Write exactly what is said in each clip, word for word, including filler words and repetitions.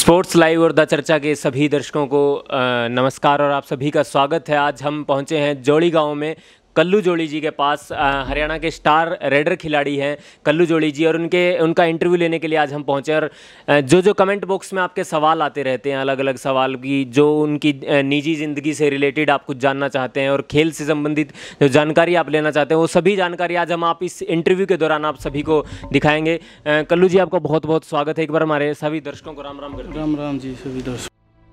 Sports live और the चर्चा के सभी दर्शकों को नमस्कार और आप सभी का स्वागत है। आज हम पहुंचे हैं जोड़ी गांव में कल्लू जोड़ी जी के पास। हरियाणा के स्टार रेडर खिलाड़ी हैं कल्लू जोड़ी जी और उनके उनका इंटरव्यू लेने के लिए आज हम पहुंचे। और जो जो कमेंट बॉक्स में आपके सवाल आते रहते हैं, अलग अलग सवाल की जो उनकी निजी ज़िंदगी से रिलेटेड आप कुछ जानना चाहते हैं और खेल से संबंधित जो जानकारी आप लेना चाहते हैं, वो सभी जानकारी आज हम आप इस इंटरव्यू के दौरान आप सभी को दिखाएंगे। कल्लू जी, आपका बहुत बहुत स्वागत है। एक बार हमारे सभी दर्शकों को राम राम करते हैं। राम राम जी सभी दर्शक।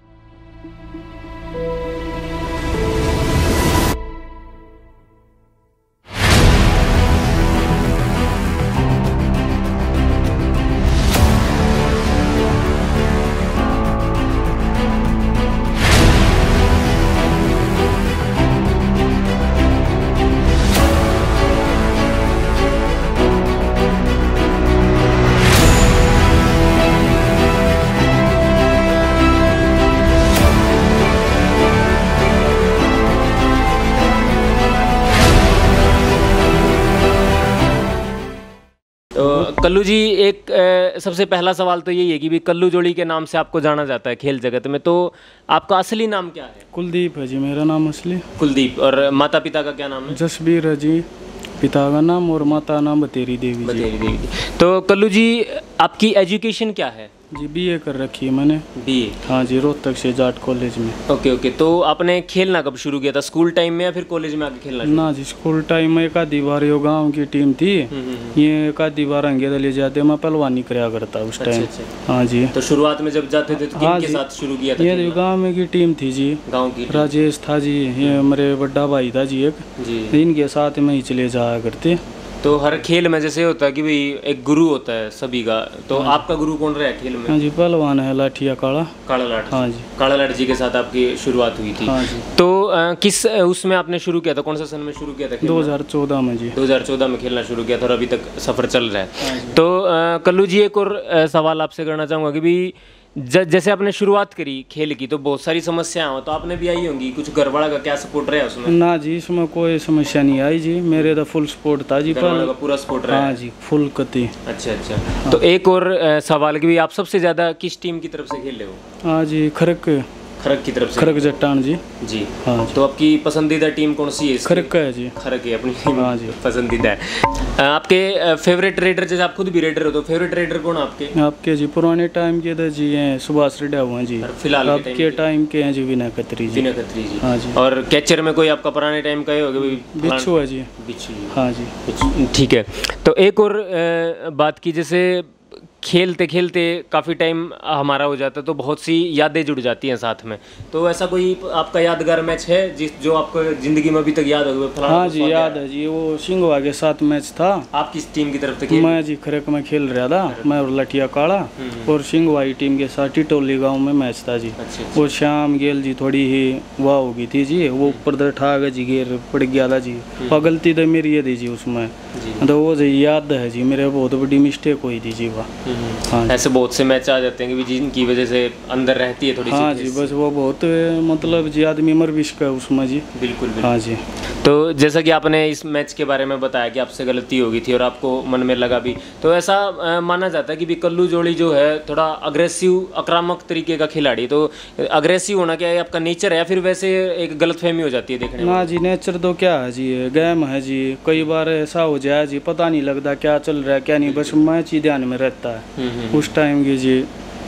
कल्लू जी, एक ए, सबसे पहला सवाल तो यही है कि भी कल्लू जोड़ी के नाम से आपको जाना जाता है खेल जगत में, तो आपका असली नाम क्या है? कुलदीप है जी मेरा नाम असली। कुलदीप। और माता पिता का क्या नाम है? जसबीर है जी पिता का नाम, और माता नाम बतेरी देवी। बतेरी देवी। तो कल्लू जी, आपकी एजुकेशन क्या है? जी बीए कर रखी है मैंने। बीए? हाँ जी, रोहतक से जाट कॉलेज में। Okay okay. तो आपने खेलना कब शुरू किया था? स्कूल टाइम में या फिर कॉलेज में आके खेलना? ना जी, स्कूल टाइम में एक आधी बार यो गाँव की टीम थी, ये एक आधी बार अंगे ले जाते, मैं पहलवानी कराया करता उस टाइम। हाँ जी। तो शुरुआत में जब जाते थे तो किनके साथ शुरू किया था? ये गाँव में की टीम थी जी, गाँव की। राजेश था जी, ये मेरे बड़ा भाई था जी एक जी, इनके साथ में ही चले जाया करते। तो हर खेल में जैसे होता है कि भाई एक गुरु होता है सभी का, तो आपका गुरु कौन रहा है खेल में? हाँ जी, पहलवान है लाठिया काला। काला लाठ? हाँ जी। काला लाठ जी के साथ आपकी शुरुआत हुई थी? हाँ जी। तो आ, किस उसमें आपने शुरू किया था, कौन सा सन में शुरू किया था? दो हज़ार चौदह में जी। दो हज़ार चौदह में खेलना शुरू किया था और अभी तक सफ़र चल रहा है। तो आ, कल्लू जी, एक और आ, सवाल आपसे करना चाहूँगा कि भी जैसे आपने शुरुआत करी खेल की तो बहुत सारी समस्याएं हो, तो आपने भी आई होंगी, कुछ घर वाला का क्या सपोर्ट रहा उसमें? ना जी, इसमें कोई समस्या नहीं आई जी, मेरे तो फुल सपोर्ट था जी। घर वाला का पूरा सपोर्ट रहा? हाँ जी, फुल कती। अच्छा अच्छा। हाँ। तो एक और सवाल कि भी आप सबसे ज़्यादा किस टीम की तरफ से खेल रहे हो? हाँ जी, खरक खरक की तरफ से। खरक जट्टान जी। जी हाँ जी। तो आपकी पसंदीदा टीम कौन सी है? खरक है जी। खरक है अपनी टीम। हाँ जी, पसंदीदा है। आपके फेवरेट रेडर, जैसे आप खुद भी रेडर हो, तो फेवरेट रेडर कौन आपके? आपके जी पुराने टाइम के तो जी हैं सुभाष रेड्डा हुआ जी। फिलहाल आपके टाइम के हैं जी विनय खत्री जी। विनय खत्री जी। हाँ जी। और कैचर में कोई आपका पुराने टाइम का ही होगा? बिच्छू है जी। बिच्छू। हाँ जी। ठीक है। तो एक और बात की, जैसे खेलते खेलते काफ़ी टाइम हमारा हो जाता है तो बहुत सी यादें जुड़ जाती हैं साथ में, तो ऐसा कोई आपका यादगार मैच है जिस जो आपको ज़िंदगी में अभी तक याद होगा? हाँ जी, याद है जी, वो सिंगवा के साथ मैच था। आप किस टीम की तरफ से? मैं जी खरक में खेल रहा था, मैं और लठिया काड़ा, और सिंगवा की टीम के साथ टिटोली गांव में मैच था जी। वो श्याम गेल जी थोड़ी ही वाह हो गई थी जी, वो ऊपर दर ठाक जी गिर पड़ गया था जी, और गलती तो मेरी ये थी जी उसमें, तो वो जी याद है जी, मेरे बहुत बड़ी मिस्टेक हुई थी जी वह। हाँ, ऐसे बहुत से मैच आ जाते हैं कि जिनकी वजह से अंदर रहती है थोड़ी। हाँ जी, बस वो बहुत मतलब जी आदमी मर विश्क है उसमें जी। बिल्कुल बिल्कुल। हाँ जी। तो जैसा कि आपने इस मैच के बारे में बताया कि आपसे गलती हो गई थी और आपको मन में लगा भी, तो ऐसा आ, माना जाता है कि भी कल्लू जोड़ी जो है थोड़ा अग्रेसिव आक्रामक तरीके का खिलाड़ी, तो अग्रेसिव होना क्या है आपका नेचर है या फिर वैसे एक गलतफहमी हो जाती है देखने में? ना जी, नेचर तो क्या है जी, गेम है जी, कई बार ऐसा हो जाए जी पता नहीं लगता क्या चल रहा है क्या नहीं, बस मैच ही ध्यान में रहता है उस टाइम की जी।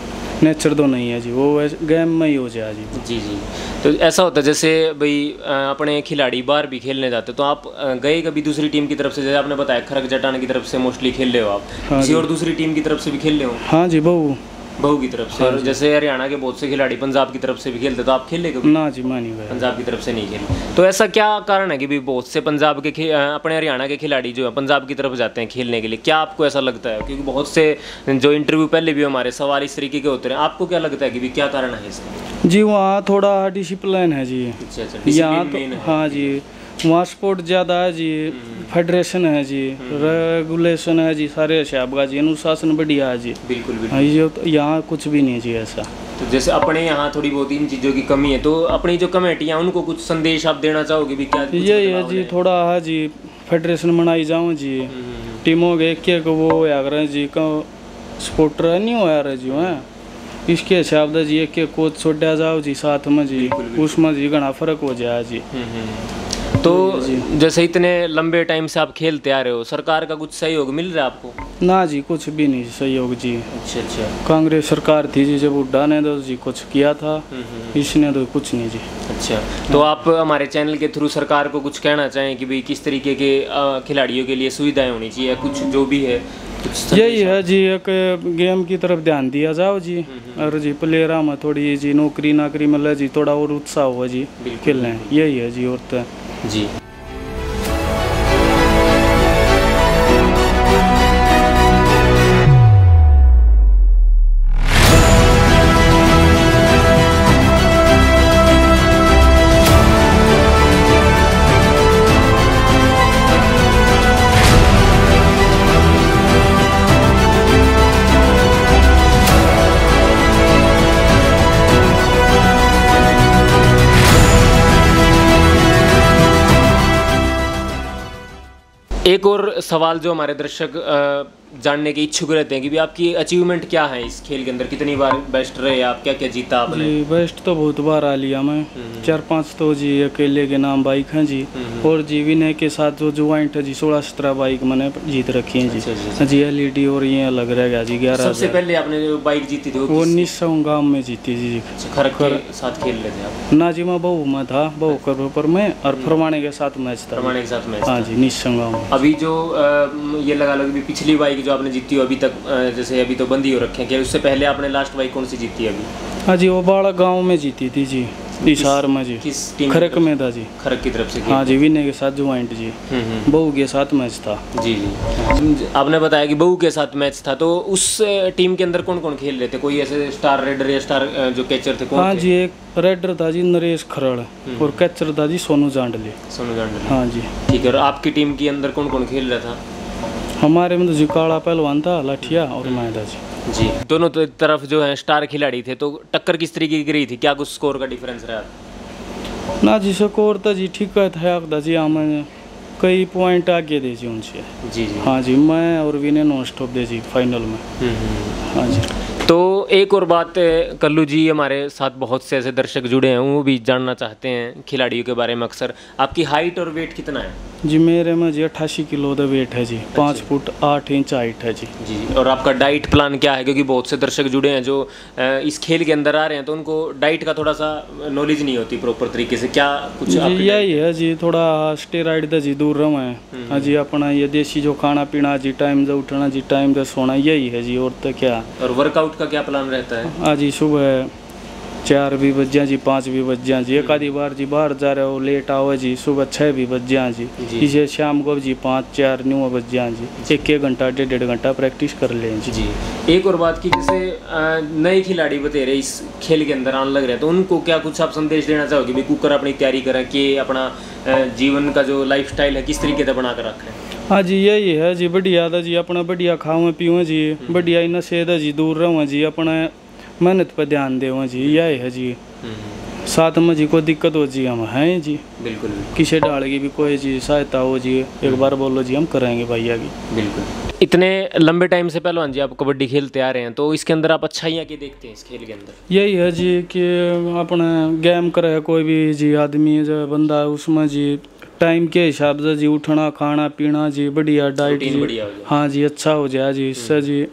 नेचर तो नहीं है जी, वो गेम में ही हो जाए जी। जी जी। तो ऐसा होता है जैसे भाई अपने खिलाड़ी बाहर भी खेलने जाते, तो आप गए कभी दूसरी टीम की तरफ से? जैसे आपने बताया खरक जटान की तरफ से मोस्टली खेल रहे हो आप, हाँ किसी और दूसरी टीम की तरफ से भी खेल रहे हो? हाँ जी, बहू बहू की तरफ से। और जैसे हरियाणा के बहुत से खिलाड़ी पंजाब की तरफ से भी खेलते, तो आप खेले कभी? ना जी, मैं नहीं गया, पंजाब की तरफ से नहीं खेले। तो ऐसा क्या कारण है कि भी बहुत से पंजाब के अपने हरियाणा के खिलाड़ी जो है पंजाब की तरफ जाते हैं खेलने के लिए? क्या आपको ऐसा लगता है? क्योंकि बहुत से जो इंटरव्यू पहले भी हमारे सवाल इस तरीके के होते हैं, आपको क्या लगता है कि भी क्या कारण है इसका? जी वहाँ थोड़ा डिसिप्लिन है जी। अच्छा अच्छा। यहाँ तो हाँ जी, वहाँ स्पोर्ट ज़्यादा है जी, फेडरेशन है जी, रेगुलेशन है जी, सारे हिसाब का जी, अनुशासन बढ़िया है जी। बिल्कुल बिल्कुल। हाँ, ये तो यहाँ कुछ भी नहीं है जी ऐसा। तो जैसे अपने यहाँ थोड़ी बहुत इन चीज़ों की कमी है, तो अपनी जो कमेटियाँ उनको कुछ संदेश आप देना चाहोगे भी? क्या यही है जी, थोड़ा है जी फेडरेशन बनाई जाऊँ जी, टीमों के एक एक वो यार जी का सपोर्टर नहीं हो यार जी, हैं इसके हिसाब से जी एक के कोच छोड़ा जाओ जी साथ में जी उसमें जी घना फर्क हो जाए जी। तो जैसे इतने लंबे टाइम से आप खेलते आ रहे हो, सरकार का कुछ सहयोग मिल रहा है आपको? ना जी कुछ भी नहीं सहयोग जी। अच्छा अच्छा। कांग्रेस सरकार थी जी जब हुड्डा ने तो जी कुछ किया था, इसने तो कुछ नहीं जी। अच्छा, तो आप हमारे चैनल के थ्रू सरकार को कुछ कहना चाहें कि भाई किस तरीके के खिलाड़ियों के लिए सुविधाएं होनी चाहिए, कुछ जो भी है यही है जी, एक गेम की तरफ ध्यान दिया जाओ जी, और जी प्लेयरा में थोड़ी जी नौकरी नाकरी मिले जी, थोड़ा और उत्साह हुआ जी खेलने, यही है जी। और तो जी एक और सवाल जो हमारे दर्शक जानने के इच्छुक रहते हैं कि भी आपकी अचीवमेंट क्या है इस खेल के अंदर, कितनी बार बेस्ट रहे आप, क्या क्या जीता आपने? जी बेस्ट तो बहुत बार आ लिया मैं, चार पांच तो जी अकेले के नाम बाइक हैं जी, और जी विनय के साथ जो ज्वाइंट है जी सोलह सत्रह बाइक मैंने जीत रखी हैं जी। जी एल ई डी और ये अलग रह गया जी ग्यारह। सबसे पहले आपने जो बाइक जीती थी वो उन्नीस सौ गाँव में जीती जी। खरक के साथ खेल रहे थे आप? ना जी मैं बहू में था, बहू कर पर मैं, और फरमाने के साथ मैच था। फरमाने के साथ मैच? हाँ जी उन्नीस सौ गाँव। अभी जो ये लगा लो कि पिछली बाइक जो आपने जीती हो अभी तक, जैसे अभी तो बंद ही हो रखे हैं, क्या उससे पहले आपने लास्ट बाइक कौन सी जीती है अभी? हाँ जी वो बाड़ा गांव में जीती थी जी, हिसार में जी। किस टीम? खरक में था जी। खरक की तरफ से? हाँ जी विनय के साथ ज्वाइंट जी, बहू के साथ मैच था जी जी। आपने बताया कि बहू के साथ मैच था, तो उस टीम के अंदर कौन कौन खेल रहे थे? कोई ऐसे स्टार रेडर या स्टार जो कैचर थे? हाँ जी एक रेडर था जी नरेश खरड़, और कैचर था जी सोनू जांडले। सोनू जांडले, हाँ जी ठीक है। और आपकी टीम के अंदर कौन कौन खेल रहा था? हमारे में तो जी काला पहलवान था, लाठिया और मैं था जी। जी दोनों तरफ जो है स्टार खिलाड़ी थे, तो टक्कर किस तरीके की रही थी? क्या कुछ स्कोर का डिफरेंस रहा? ना जी स्कोर तो जी ठीक है था जी, हमें कई पॉइंट आगे दे जी उनसे। जी जी हाँ जी मैं और विनय नॉन स्टॉप दे जी फाइनल में। हाँ जी। तो एक और बात कल्लू जी, हमारे साथ बहुत से ऐसे दर्शक जुड़े हैं, वो भी जानना चाहते हैं खिलाड़ियों के बारे में अक्सर, आपकी हाइट और वेट कितना है? जी मेरे में जी अट्ठासी किलो का वेट है जी, पाँच फुट आठ इंच हाइट है जी। जी और आपका डाइट प्लान क्या है? क्योंकि बहुत से दर्शक जुड़े हैं जो इस खेल के अंदर आ रहे हैं, तो उनको डाइट का थोड़ा सा नॉलेज नहीं होती प्रॉपर तरीके से, क्या कुछ? जी यही है जी, थोड़ा स्टेरॉइड से जी दूर रहो है। हाँ जी अपना ये देसी जो खाना पीना जी, टाइम से उठना जी, टाइम से सोना, यही है जी। और तो क्या? और वर्कआउट का क्या प्लान रहता है? हाँ जी सुबह चार भी बज जा जी, पाँच भी बज जा जी, एक आधी बार जी बाहर जा रहे हो लेट आओ जी, सुबह छः भी बज जा जी, इसे शाम को जी पाँच चार नौ बज जा जी, एक एक घंटा डेढ़ डेढ़ घंटा प्रैक्टिस कर लें जी। जी एक और बात की, जैसे नए खिलाड़ी बतेरे इस खेल के अंदर आने लग रहे हैं, तो उनको क्या कुछ आप संदेश देना चाहोगे भी कुकर अपनी तैयारी करें कि अपना जीवन का जो लाइफ स्टाइल है किस तरीके से बना कर रखें? हाँ जी यही है जी, बढ़िया था जी, अपना बढ़िया खाओ पीओ जी, बढ़िया नशे था जी दूर रहो जी, अपना मेहनत पर ध्यान देव जी, यही है जी। साथ में जी कोई दिक्कत हो जी हम हैं जी, बिल्कुल किसी डाल की भी कोई जी सहायता हो जी, एक बार बोलो जी हम करेंगे भैया की। बिल्कुल। इतने लंबे टाइम से पहलवान जी आप कबड्डी खेलते आ रहे हैं, तो इसके अंदर आप अच्छाइयाँ क्या देखते हैं इस खेल के अंदर? यही है जी कि अपना गेम करे कोई भी जी आदमी जो बंदा, उसमें जी टाइम के हिसाब से जी उठना खाना पीना जी, बढ़िया डाइट जी, हाँ जी अच्छा हो जाए जी, इससे जी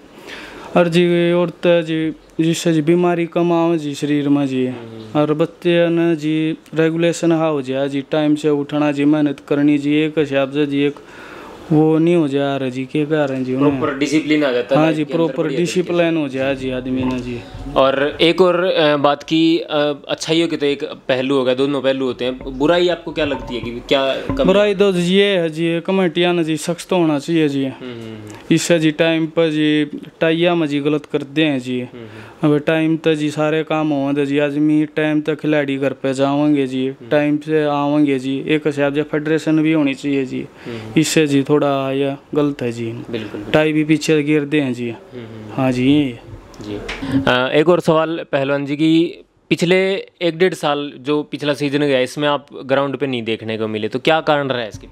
और जी और तो जी जिससे जी बीमारी कम आओ जी शरीर में जी, और बच्चे न जी रेगुलेशन हाँ हो जाए जी, टाइम से उठना जी, मेहनत करनी जी, एक हिसाब से जी एक वो नहीं हो जा रहा जी, क्या कह रहे हैं जी, प्रॉपर डिसिप्लिन आ जाता है। हाँ जी प्रॉपर डिसिप्लिन हो जाए जी आदमी ने जी। और एक और बात की, अच्छाइयों के तो एक पहलू होगा, दोनों पहलू होते हैं, बुराई आपको क्या लगती है कि क्या कम? बुराई तो ये है जी कमेटियाँ ना जी सख्त होना चाहिए जी, इससे जी टाइम पर जी टाइया में जी गलत करते हैं जी, अब टाइम तक जी सारे काम होंगे जी, आदमी टाइम तक खिलाड़ी घर पे जाओगे जी, टाइम से आवेंगे जी, एक हिसाब से फेडरेशन भी होनी चाहिए जी, इससे जी थोड़ा यह गलत है जी, बिल्कुल टाई भी पीछे गिरते हैं जी। हाँ जी ये जी। आ, एक और सवाल पहलवान जी की, पिछले एक डेढ़ साल जो पिछला सीजन गया इसमें आप ग्राउंड पे नहीं देखने को मिले, तो क्या कारण रहा है इसके पीछे?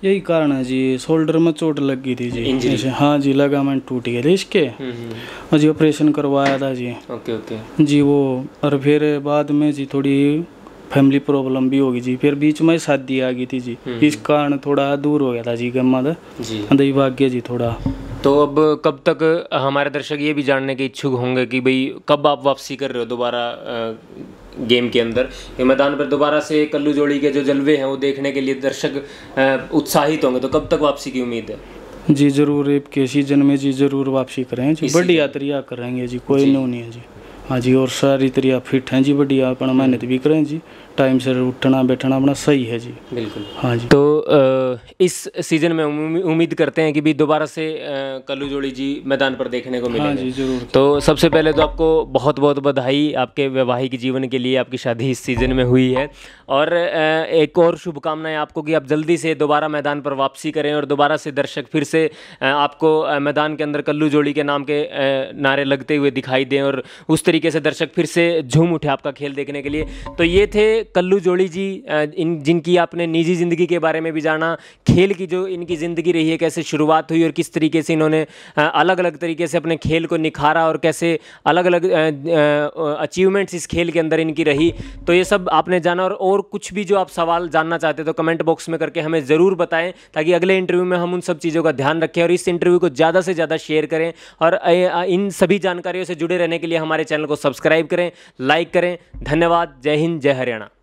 यही कारण है जी, शोल्डर में चोट लग गई थी जी, जैसे हाँ जी, लगामेंट टूट गए थे इसके, और जी ऑपरेशन करवाया था जी। ओके ओके जी वो, और फिर बाद में जी थोड़ी फैमिली प्रॉब्लम भी होगी जी, फिर बीच में शादी आ गई थी जी, इस कारण थोड़ा दूर हो गया था जी गम्मा जी, दही भाग्य जी थोड़ा। तो अब कब तक हमारे दर्शक ये भी जानने के इच्छुक होंगे कि भाई कब आप वापसी कर रहे हो दोबारा गेम के अंदर, ये मैदान पर दोबारा से कल्लू जोड़ी के जो जलवे हैं वो देखने के लिए दर्शक उत्साहित होंगे, तो कब तक वापसी की उम्मीद है? जी जरूर, के सीजन में जी जरूर वापसी करेंगे जी, बढ़िया तरिया करेंगे जी, कोई नो नहीं है जी। हाँ जी, और सारी तरिया फिट हैं जी, बढ़िया अपना मेहनत भी करें जी, टाइम से उठना बैठना अपना सही है जी। बिल्कुल हाँ जी। तो आ, इस सीज़न में उम्मीद करते हैं कि भी दोबारा से कल्लू जोड़ी जी मैदान पर देखने को मिलेंगे। हाँ जी जरूर। तो सबसे पहले तो आपको बहुत बहुत बधाई, आपके वैवाहिक जीवन के लिए, आपकी शादी इस सीज़न में हुई है, और एक और शुभकामनाएं आपको कि आप जल्दी से दोबारा मैदान पर वापसी करें और दोबारा से दर्शक फिर से आपको मैदान के अंदर कल्लू जोड़ी के नाम के नारे लगते हुए दिखाई दें और उस तरीके से दर्शक फिर से झूम उठे आपका खेल देखने के लिए। तो ये थे कल्लू जोड़ी जी, इन जिनकी आपने निजी ज़िंदगी के बारे में भी जाना, खेल की जो इनकी ज़िंदगी रही है, कैसे शुरुआत हुई और किस तरीके से इन्होंने अलग अलग तरीके से अपने खेल को निखारा और कैसे अलग अलग अचीवमेंट्स इस खेल के अंदर इनकी रही। तो ये सब आपने जाना, और, और कुछ भी जो आप सवाल जानना चाहते तो कमेंट बॉक्स में करके हमें ज़रूर बताएं, ताकि अगले इंटरव्यू में हम उन सब चीज़ों का ध्यान रखें और इस इंटरव्यू को ज़्यादा से ज़्यादा शेयर करें, और इन सभी जानकारियों से जुड़े रहने के लिए हमारे चैनल को सब्सक्राइब करें, लाइक करें। धन्यवाद। जय हिंद, जय हरियाणा।